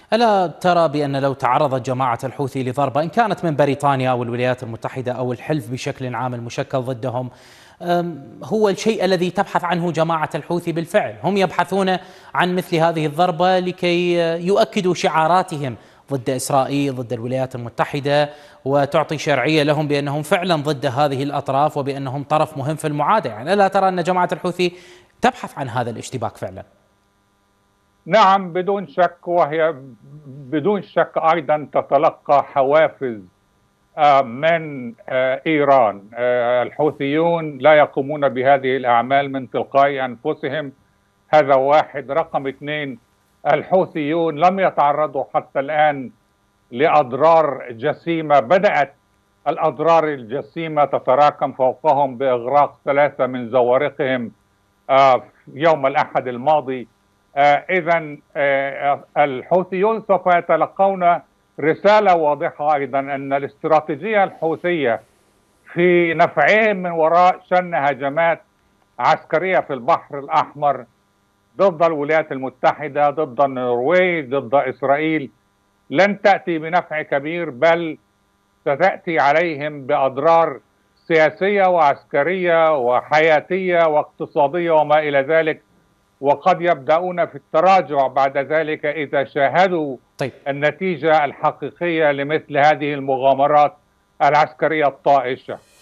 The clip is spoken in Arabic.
ألا ترى بأن لو تعرضت جماعة الحوثي لضربة إن كانت من بريطانيا أو الولايات المتحدة أو الحلف بشكل عام المشكل ضدهم، هو الشيء الذي تبحث عنه جماعة الحوثي بالفعل؟ هم يبحثون عن مثل هذه الضربة لكي يؤكدوا شعاراتهم ضد إسرائيل، ضد الولايات المتحدة، وتعطي شرعية لهم بأنهم فعلا ضد هذه الأطراف وبأنهم طرف مهم في المعادلة. يعني ألا ترى أن جماعة الحوثي تبحث عن هذا الاشتباك فعلا؟ نعم بدون شك، وهي بدون شك أيضا تتلقى حوافز من إيران. الحوثيون لا يقومون بهذه الأعمال من تلقاء أنفسهم، هذا واحد. رقم اثنين، الحوثيون لم يتعرضوا حتى الآن لأضرار جسيمة. بدأت الأضرار الجسيمة تتراكم فوقهم بإغراق 3 من زوارقهم يوم الأحد الماضي. إذا الحوثيون سوف يتلقون رسالة واضحة أيضا أن الاستراتيجية الحوثية في نفعهم من وراء شن هجمات عسكرية في البحر الأحمر ضد الولايات المتحدة، ضد النرويج، ضد إسرائيل، لن تأتي بنفع كبير، بل ستأتي عليهم بأضرار سياسية وعسكرية وحياتية واقتصادية وما إلى ذلك. وقد يبدأون في التراجع بعد ذلك إذا شاهدوا طيب. النتيجة الحقيقية لمثل هذه المغامرات العسكرية الطائشة.